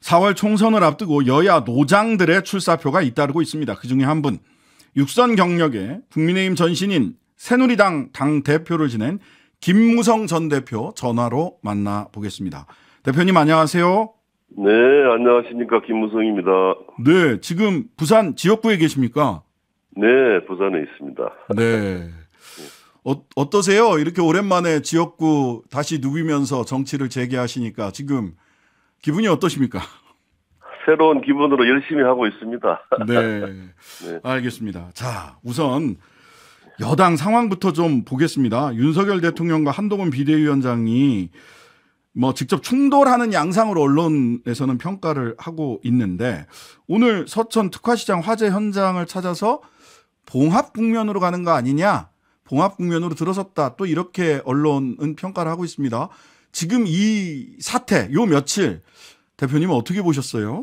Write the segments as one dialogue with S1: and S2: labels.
S1: 4월 총선을 앞두고 여야 노장들의 출사표가 잇따르고 있습니다. 그중에 한 분, 육선 경력의 국민의힘 전신인 새누리당 당대표를 지낸 김무성 전 대표 전화로 만나보겠습니다. 대표님 안녕하세요.
S2: 네, 안녕하십니까. 김무성입니다.
S1: 네, 지금 부산 지역구에 계십니까?
S2: 네, 부산에 있습니다.
S1: 네. 어떠세요? 이렇게 오랜만에 지역구 다시 누비면서 정치를 재개하시니까 지금 기분이 어떠십니까?
S2: 새로운 기분으로 열심히 하고 있습니다.
S1: 네.
S2: 네.
S1: 알겠습니다. 자, 우선 여당 상황부터 좀 보겠습니다. 윤석열 대통령과 한동훈 비대위원장이 직접 충돌하는 양상으로 언론에서는 평가를 하고 있는데 오늘 서천 특화시장 화재 현장을 찾아서 봉합 국면으로 가는 거 아니냐? 봉합 국면으로 들어섰다. 또 이렇게 언론은 평가를 하고 있습니다. 지금 이 사태, 요 며칠 대표님은 어떻게 보셨어요?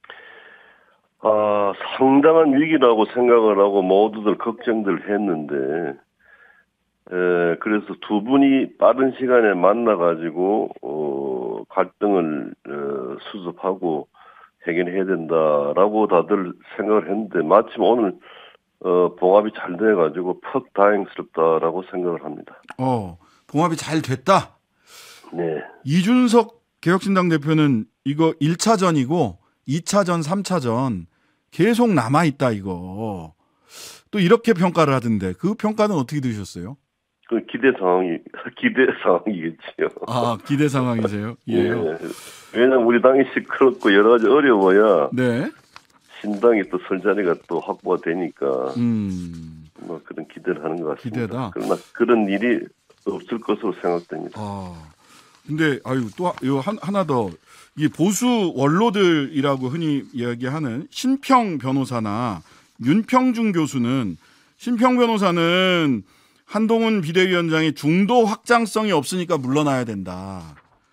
S2: 상당한 위기라고 생각을 하고 모두들 걱정들 했는데, 그래서 두 분이 빠른 시간에 만나가지고, 갈등을, 수습하고 해결해야 된다라고 다들 생각을 했는데, 마침 오늘, 봉합이 잘 돼가지고 퍽 다행스럽다라고 생각을 합니다.
S1: 봉합이 잘 됐다?
S2: 네.
S1: 이준석 개혁신당 대표는 이거 1차전이고 2차전, 3차전 계속 남아있다 이거. 또 이렇게 평가를 하던데 그 평가는 어떻게 들으셨어요?
S2: 그 기대 상황이겠지요.
S1: 기대 상황이세요? 예.
S2: 네. 왜냐면 우리 당이 시끄럽고 여러 가지 어려워야
S1: 네.
S2: 신당이 또 설 자리가 또 확보가 되니까 그런 기대를 하는 것 같습니다.
S1: 기대다.
S2: 그러나 그런 일이 없을 것으로 생각됩니다.
S1: 근데 또 하나 더 이 보수 원로들이라고 흔히 이야기하는 신평 변호사나 윤평중 교수는 신평 변호사는 한동훈 비대위원장이 중도 확장성이 없으니까 물러나야 된다라고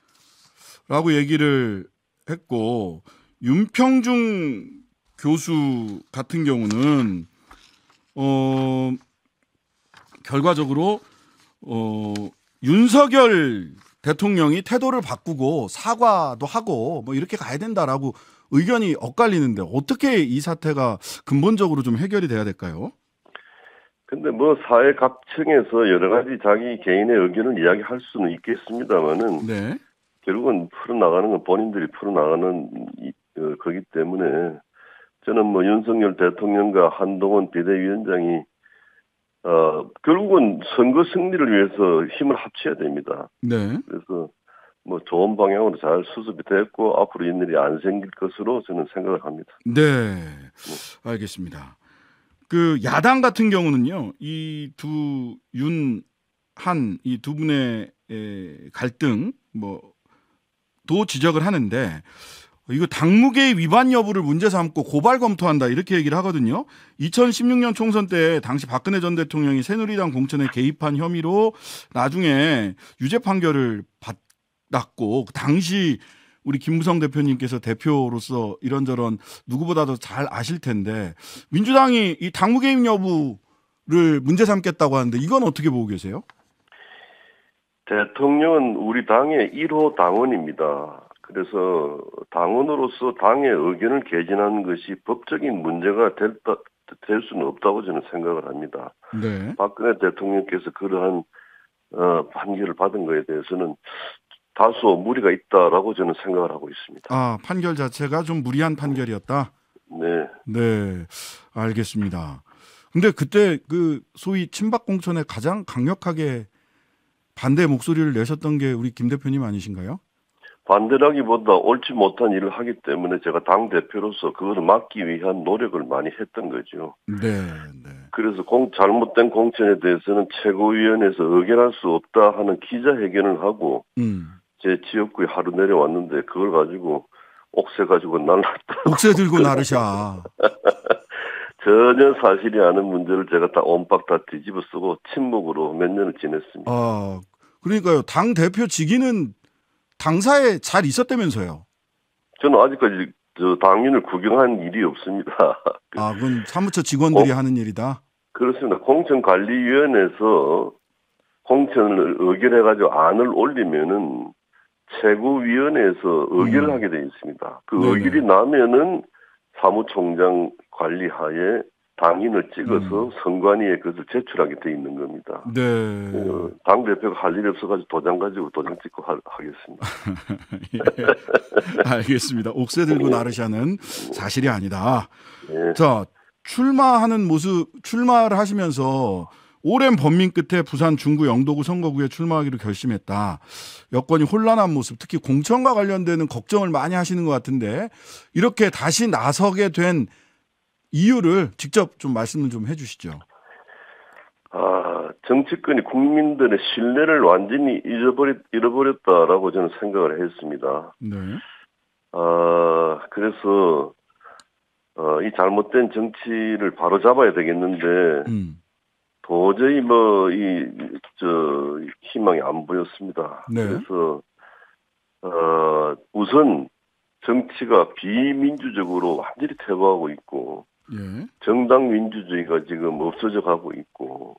S1: 얘기를 했고 윤평중 교수 같은 경우는 결과적으로 윤석열 대통령이 태도를 바꾸고 사과도 하고 이렇게 가야 된다라고 의견이 엇갈리는데 어떻게 이 사태가 근본적으로 좀 해결이 돼야 될까요?
S2: 근데 사회 각층에서 여러 가지 자기 개인의 의견을 이야기할 수는 있겠습니다만은
S1: 네.
S2: 결국은 풀어나가는 건 본인들이 풀어나가는 거기 때문에 저는 윤석열 대통령과 한동훈 비대위원장이 결국은 선거 승리를 위해서 힘을 합쳐야 됩니다.
S1: 네.
S2: 그래서 좋은 방향으로 잘 수습이 됐고 앞으로 이런 일이 안 생길 것으로 저는 생각을 합니다.
S1: 네. 알겠습니다. 그 야당 같은 경우는요. 이 두 이 두 분의 갈등 도 지적을 하는데 이거 당무계 위반 여부를 문제 삼고 고발 검토한다 이렇게 얘기를 하거든요. 2016년 총선 때 당시 박근혜 전 대통령이 새누리당 공천에 개입한 혐의로 나중에 유죄 판결을 받았고 당시 우리 김무성 대표님께서 대표로서 이런저런 누구보다도 잘 아실 텐데 민주당이 이 당무 개입 여부를 문제 삼겠다고 하는데 이건 어떻게 보고 계세요?
S2: 대통령은 우리 당의 1호 당원입니다. 그래서 당원으로서 당의 의견을 개진하는 것이 법적인 문제가 될 수는 없다고 저는 생각을 합니다.
S1: 네.
S2: 박근혜 대통령께서 그러한 판결을 받은 것에 대해서는 다소 무리가 있다라고 저는 생각을 하고 있습니다.
S1: 판결 자체가 좀 무리한 판결이었다?
S2: 네.
S1: 네. 알겠습니다. 근데 그때 그 소위 친박 공천에 가장 강력하게 반대 목소리를 내셨던 게 우리 김 대표님 아니신가요?
S2: 반대라기보다 옳지 못한 일을 하기 때문에 제가 당대표로서 그것을 막기 위한 노력을 많이 했던 거죠.
S1: 네.
S2: 그래서 잘못된 공천에 대해서는 최고위원회에서 의결할 수 없다 하는 기자회견을 하고 제 지역구에 하루 내려왔는데 그걸 가지고 옥새 가지고 날랐다.
S1: 옥새 들고 나르샤.
S2: 전혀 사실이 아닌 문제를 제가 다 옴박 다 뒤집어 쓰고 침묵으로 몇 년을 지냈습니다.
S1: 그러니까요. 당 대표 직위는 당사에 잘 있었다면서요?
S2: 저는 아직까지 당인을 구경한 일이 없습니다.
S1: 그건 사무처 직원들이 하는 일이다?
S2: 그렇습니다. 공천관리위원회에서 공천을 의결해가지고 안을 올리면은 최고위원회에서 의결을 하게 되어 있습니다. 그 의결이 나면은 사무총장 관리하에 당인을 찍어서 선관위에 그것을 제출하게 돼 있는 겁니다.
S1: 네.
S2: 당 대표가 할 일이 없어가지고 도장 가지고 도장 찍고 하겠습니다.
S1: 예. 알겠습니다. 옥새 들고 나르샤는 사실이 아니다.
S2: 예.
S1: 자, 출마를 하시면서 오랜 번민 끝에 부산 중구 영도구 선거구에 출마하기로 결심했다. 여건이 혼란한 모습, 특히 공천과 관련되는 걱정을 많이 하시는 것 같은데 이렇게 다시 나서게 된 이유를 직접 좀 말씀을 좀 해주시죠.
S2: 정치권이 국민들의 신뢰를 완전히 잃어버렸다라고 저는 생각을 했습니다.
S1: 네.
S2: 그래서 이 잘못된 정치를 바로 잡아야 되겠는데 도저히 희망이 안 보였습니다.
S1: 네.
S2: 그래서 우선 정치가 비민주적으로 완전히 퇴보하고 있고.
S1: 예.
S2: 정당 민주주의가 지금 없어져 가고 있고,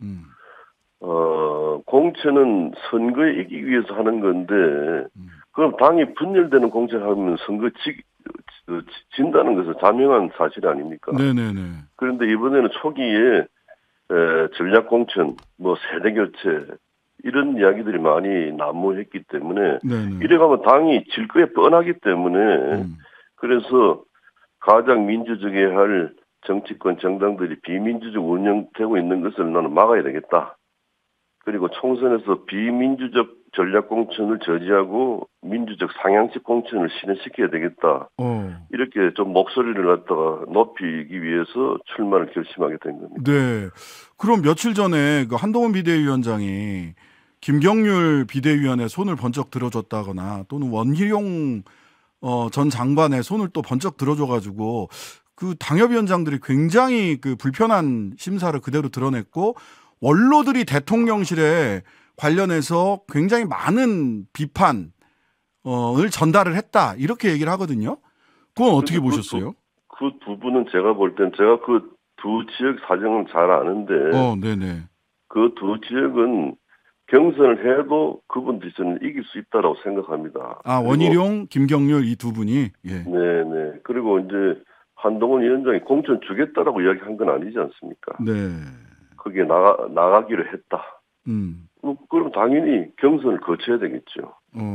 S2: 공천은 선거에 이기기 위해서 하는 건데, 그럼 당이 분열되는 공천을 하면 선거 진다는 것은 자명한 사실 아닙니까?
S1: 네네네.
S2: 그런데 이번에는 초기에 전략 공천, 세대 교체 이런 이야기들이 많이 난무했기 때문에 이래가면 당이 질 거에 뻔하기 때문에 그래서 가장 민주적이어야 할 정치권 정당들이 비민주적 운영되고 있는 것을 나는 막아야 되겠다. 그리고 총선에서 비민주적 전략 공천을 저지하고 민주적 상향식 공천을 실현시켜야 되겠다. 이렇게 좀 목소리를 갖다가 높이기 위해서 출마를 결심하게 된 겁니다.
S1: 네. 그럼 며칠 전에 그 한동훈 비대위원장이 김경률 비대위원의 손을 번쩍 들어줬다거나 또는 원희룡 전 장관의 손을 또 번쩍 들어줘가지고 그 당협위원장들이 굉장히 그 불편한 심사를 그대로 드러냈고 원로들이 대통령실에 관련해서 굉장히 많은 비판을 전달을 했다 이렇게 얘기를 하거든요. 그건 어떻게 보셨어요?
S2: 그 부분은 제가 볼 땐 제가 그 두 지역 사정을 잘 아는데
S1: 네네.
S2: 그 두 지역은 경선을 해도 그분들이 저는 이길 수 있다라고 생각합니다.
S1: 원희룡, 김경률 이 두 분이 예.
S2: 네네. 그리고 이제 한동훈 위원장이 공천 주겠다라고 이야기한 건 아니지 않습니까?
S1: 네.
S2: 거기에 나가기로 했다. 그럼 당연히 경선을 거쳐야 되겠죠.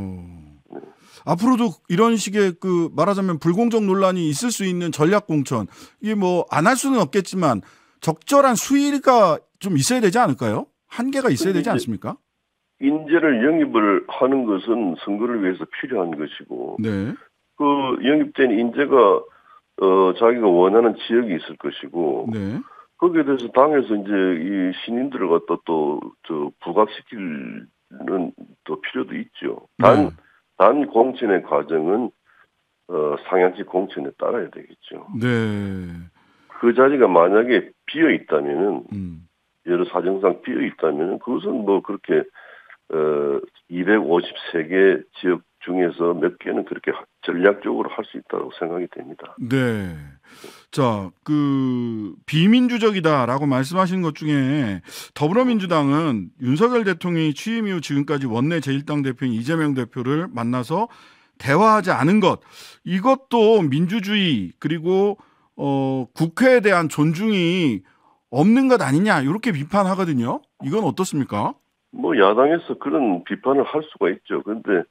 S1: 앞으로도 이런 식의 그 말하자면 불공정 논란이 있을 수 있는 전략 공천 이게 안 할 수는 없겠지만 적절한 수위가 좀 있어야 되지 않을까요? 한계가 있어야 되지 않습니까?
S2: 인재를 영입을 하는 것은 선거를 위해서 필요한 것이고,
S1: 네.
S2: 그 영입된 인재가 자기가 원하는 지역이 있을 것이고,
S1: 네.
S2: 거기에 대해서 당에서 이제 이 신인들을 갖다 또 부각시키는 또 필요도 있죠. 단 공천의 과정은 상향식 공천에 따라야 되겠죠.
S1: 네.
S2: 그 자리가 만약에 비어 있다면은 여러 사정상 비어 있다면은 그것은 그렇게 253개 지역 중에서 몇 개는 그렇게 전략적으로 할 수 있다고 생각이 됩니다.
S1: 네. 자, 그 비민주적이다라고 말씀하신 것 중에 더불어민주당은 윤석열 대통령이 취임 이후 지금까지 원내 제1당 대표인 이재명 대표를 만나서 대화하지 않은 것, 이것도 민주주의 그리고 국회에 대한 존중이 없는 것 아니냐 이렇게 비판하거든요. 이건 어떻습니까?
S2: 야당에서 그런 비판을 할 수가 있죠. 그런데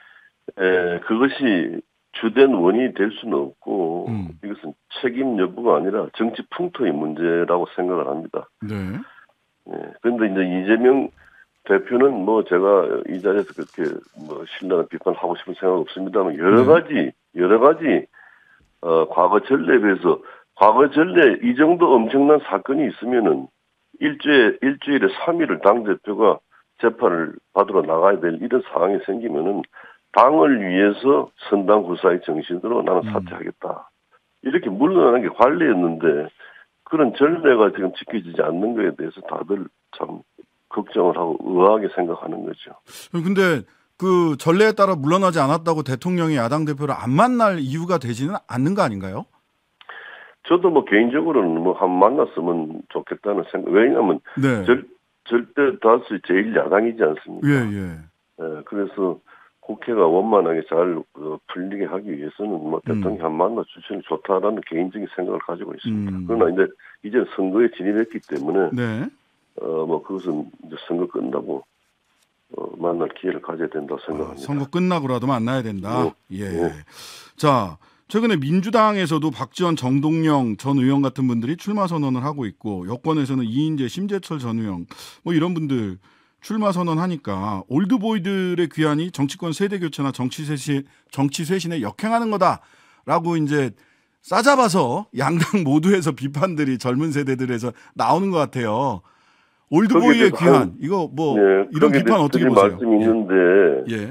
S2: 그것이 주된 원인이 될 수는 없고 이것은 책임 여부가 아니라 정치 풍토의 문제라고 생각을 합니다.
S1: 네.
S2: 그런데 이제 이재명 대표는 제가 이 자리에서 그렇게 신랄한 비판을 하고 싶은 생각 없습니다만 여러 가지 과거 전례에 비해서 과거 전례 이 정도 엄청난 사건이 있으면은 일주일에 3일을 당 대표가 재판을 받으러 나가야 될 이런 상황이 생기면은 당을 위해서 선당 후사의 정신으로 나는 사퇴하겠다. 이렇게 물러나는 게 관례였는데 그런 전례가 지금 지켜지지 않는 것에 대해서 다들 참 걱정을 하고 의아하게 생각하는 거죠.
S1: 근데 그 전례에 따라 물러나지 않았다고 대통령이 야당 대표를 안 만날 이유가 되지는 않는 거 아닌가요?
S2: 저도 개인적으로는 한번 만났으면 좋겠다는 생각. 왜냐하면 절대 다수의 제1야당이지 않습니까?
S1: 예.
S2: 그래서 국회가 원만하게 잘 풀리게 하기 위해서는 뭐 대통령이 한 만나 주시는 좋다라는 개인적인 생각을 가지고 있습니다. 그러나 이제 선거에 진입했기 때문에
S1: 네.
S2: 뭐 그것은 이제 선거 끝나고 만날 기회를 가져야 된다고 생각합니다.
S1: 선거 끝나고라도 만나야 된다. 예.
S2: 네.
S1: 자, 최근에 민주당에서도 박지원, 정동영 전 의원 같은 분들이 출마 선언을 하고 있고 여권에서는 이인재, 심재철 전 의원 뭐 이런 분들 출마 선언하니까 올드보이들의 귀환이 정치권 세대 교체나 정치 쇄신에 역행하는 거다라고 이제 싸잡아서 양당 모두에서 비판들이 젊은 세대들에서 나오는 것 같아요. 올드보이의 귀환 이거 뭐 이런 비판 어떻게 보세요?
S2: 말씀이 있는데
S1: 예.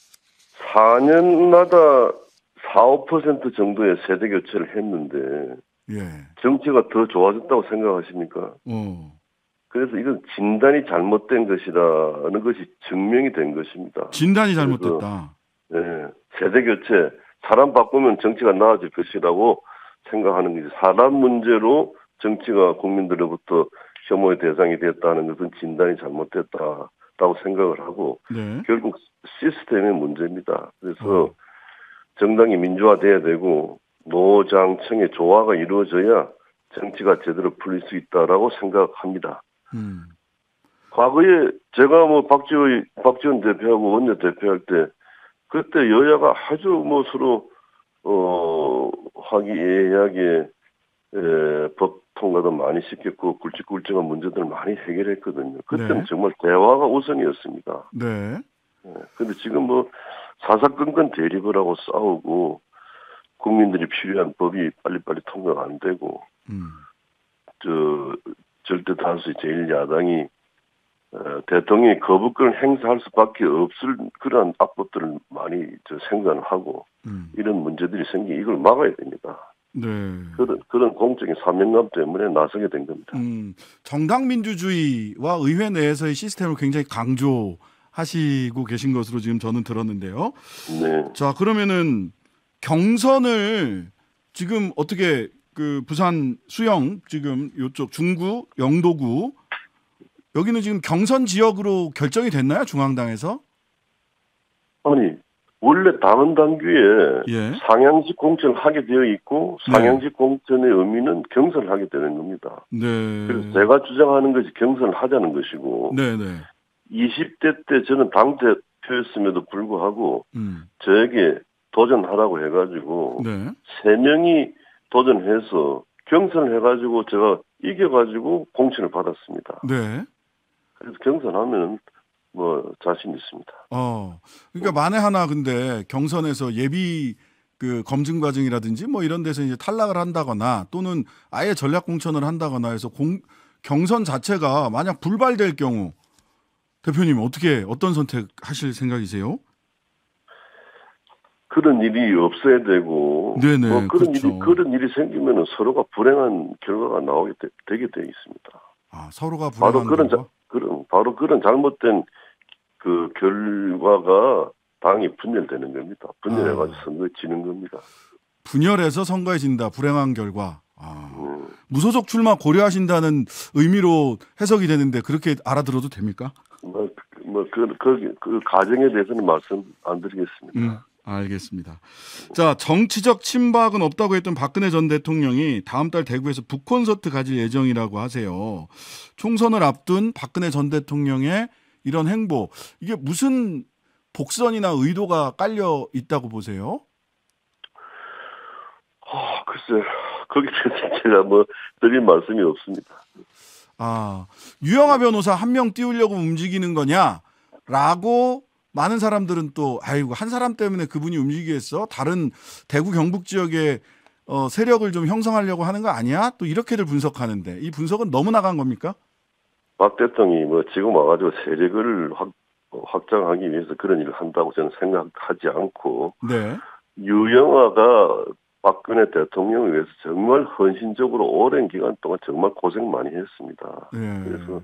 S2: 4년마다 4, 5% 정도의 세대 교체를 했는데 정치가 더 좋아졌다고 생각하십니까? 그래서 이건 진단이 잘못된 것이라는 것이 증명이 된 것입니다.
S1: 진단이 잘못됐다.
S2: 네, 세대 교체, 사람 바꾸면 정치가 나아질 것이라고 생각하는 것이 사람 문제로 정치가 국민들로부터 혐오의 대상이 됐다는 것은 진단이 잘못됐다라고 생각을 하고 결국 시스템의 문제입니다. 그래서 정당이 민주화돼야 되고 노장층의 조화가 이루어져야 정치가 제대로 풀릴 수 있다라고 생각합니다. 과거에 제가 뭐 박지원 대표하고 원내 대표할 때 그때 여야가 아주 뭐 서로 화기애애하게 법 통과도 많이 시켰고 굵직굵직한 문제들을 많이 해결했거든요. 그때는 정말 대화가 우선이었습니다. 네. 근데 지금 뭐 사사건건 대립을 하고 싸우고 국민들이 필요한 법이 빨리빨리 통과가 안 되고 절대 다수의 제1야당이 대통령이 거부권을 행사할 수밖에 없을 그런 압박들을 많이 생산을 하고 이런 문제들이 생기고 이걸 막아야 됩니다. 네. 그런 공적인 사명감 때문에 나서게 된 겁니다.
S1: 정당 민주주의와 의회 내에서의 시스템을 굉장히 강조하시고 계신 것으로 지금 저는 들었는데요.
S2: 네.
S1: 자, 그러면은 경선을 지금 어떻게 그 부산 수영 지금 요쪽 중구 영도구 여기는 지금 경선 지역으로 결정이 됐나요? 중앙당에서?
S2: 아니 원래 당헌 당규에 상향직 공천을 하게 되어 있고 상향직 공천의 의미는 경선을 하게 되는 겁니다. 그래서 제가 주장하는 것이 경선을 하자는 것이고 20대 때 저는 당대표였음에도 불구하고 저에게 도전하라고 해가지고 3명이 도전해서 경선을 해가지고 제가 이겨가지고 공천을 받았습니다. 그래서 경선하면 뭐 자신 있습니다.
S1: 그러니까 만에 하나 근데 경선에서 예비 그 검증 과정이라든지 뭐 이런 데서 이제 탈락을 한다거나 또는 아예 전략 공천을 한다거나 해서 경선 자체가 만약 불발될 경우 대표님 어떤 선택하실 생각이세요?
S2: 그런 일이 없어야 되고 뭐 그런 일이 생기면 서로가 불행한 결과가 나오게 되게 돼 있습니다.
S1: 서로가 불행한 결과?
S2: 바로 그런 잘못된 그 결과가 당이 분열되는 겁니다. 분열해가지고 선거에 지는 겁니다.
S1: 분열해서 선거에 진다. 불행한 결과. 무소속 출마 고려하신다는 의미로 해석이 되는데 그렇게 알아들어도 됩니까?
S2: 그 가정에 대해서는 말씀 안 드리겠습니다.
S1: 알겠습니다. 자, 정치적 친박은 없다고 했던 박근혜 전 대통령이 다음 달 대구에서 북콘서트 가질 예정이라고 하세요. 총선을 앞둔 박근혜 전 대통령의 이런 행보, 이게 무슨 복선이나 의도가 깔려 있다고 보세요?
S2: 글쎄, 거기에 대해서 제가 뭐 드릴 말씀이 없습니다.
S1: 유영하 변호사 한 명 띄우려고 움직이는 거냐라고 많은 사람들은 또 한 사람 때문에 그분이 움직이겠어? 다른 대구 경북 지역의 세력을 좀 형성하려고 하는 거 아니야? 또 이렇게들 분석하는데 이 분석은 너무 나간 겁니까?
S2: 박 대통령이 뭐 지금 와가지고 세력을 확장하기 위해서 그런 일을 한다고 저는 생각하지 않고 유영하가 박근혜 대통령을 위해서 정말 헌신적으로 오랜 기간 동안 정말 고생 많이 했습니다. 그래서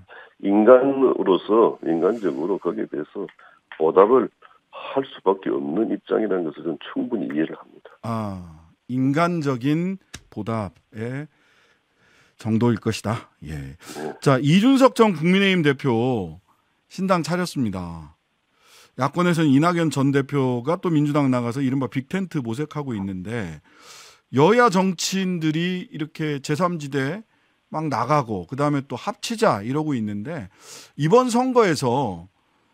S2: 인간적으로 거기에 대해서 보답을 할 수밖에 없는 입장이라는 것을 저는 충분히 이해를 합니다.
S1: 인간적인 보답의 정도일 것이다. 자, 이준석 전 국민의힘 대표 신당 차렸습니다. 야권에서는 이낙연 전 대표가 또 민주당 나가서 이른바 빅텐트 모색하고 있는데 여야 정치인들이 이렇게 제3지대 막 나가고 그다음에 또 합치자 이러고 있는데 이번 선거에서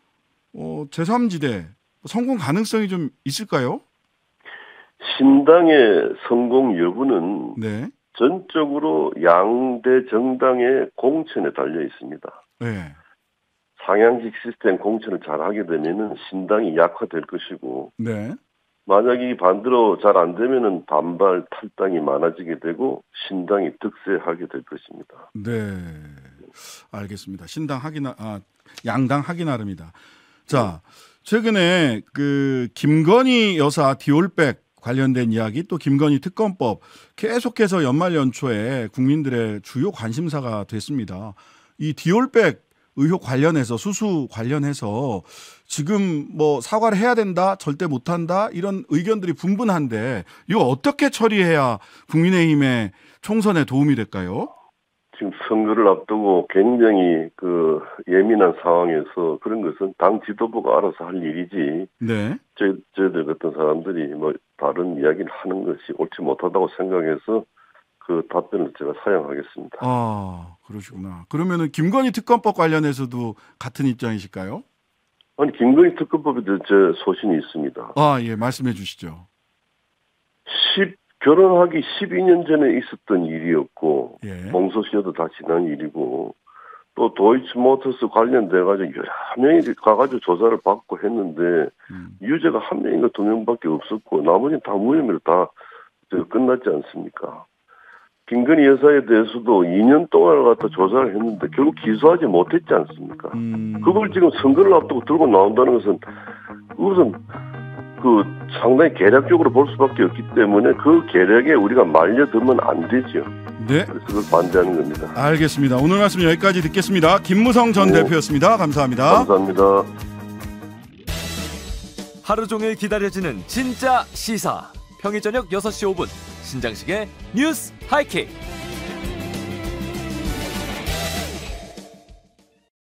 S1: 제3지대 성공 가능성이 좀 있을까요?
S2: 신당의 성공 여부는
S1: 네.
S2: 전적으로 양대 정당의 공천에 달려 있습니다.
S1: 네.
S2: 상향식 시스템 공천을 잘 하게 되면은 신당이 약화될 것이고,
S1: 네.
S2: 만약 이 반대로 잘 안 되면은 반발 탈당이 많아지게 되고 신당이 득세하게 될 것입니다.
S1: 네, 알겠습니다. 양당 하기 나름이다. 자, 최근에 그 김건희 여사 디올백 관련된 이야기 또 김건희 특검법 계속해서 연말 연초에 국민들의 주요 관심사가 됐습니다. 이 디올백 의혹 관련해서 수수 관련해서 지금 뭐 사과를 해야 된다, 절대 못한다 이런 의견들이 분분한데 이거 어떻게 처리해야 국민의힘의 총선에 도움이 될까요?
S2: 지금 선거를 앞두고 굉장히 예민한 상황에서 그런 것은 당 지도부가 알아서 할 일이지. 네. 저희들 같은 사람들이 뭐 다른 이야기를 하는 것이 옳지 못하다고 생각해서 그 답변을 제가 사양하겠습니다.
S1: 아, 그러시구나. 그러면은 김건희 특검법 관련해서도 같은 입장이실까요?
S2: 아니, 김건희 특검법에 대해 제 소신이 있습니다.
S1: 아, 예, 말씀해 주시죠.
S2: 결혼하기 12년 전에 있었던 일이었고,
S1: 예.
S2: 공소시효도 다 지난 일이고, 또 도이치모터스 관련돼가지고 여러 명이 가가지고 조사를 받고 했는데, 유죄가 한 명인가 두 명밖에 없었고, 나머지는 다 무혐의로 다 끝났지 않습니까? 김건희 여사에 대해서도 2년 동안을 갖다 조사를 했는데 결국 기소하지 못했지 않습니까? 그걸 지금 선거를 앞두고 들고 나온다는 것은 그것은 상당히 계략적으로 볼 수밖에 없기 때문에 그 계략에 우리가 말려들면 안 되죠.
S1: 네.
S2: 그래서 그걸 반대하는 겁니다.
S1: 알겠습니다. 오늘 말씀 여기까지 듣겠습니다. 김무성 전 대표였습니다. 감사합니다.
S2: 감사합니다.
S3: 하루 종일 기다려지는 진짜 시사. 평일 저녁 6시 5분 신장식의 뉴스 하이킥.